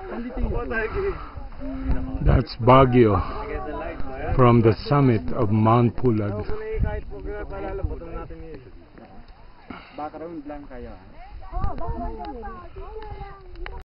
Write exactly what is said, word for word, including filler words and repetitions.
That's Baguio from the summit of Mount Pulag. Background lang kayo.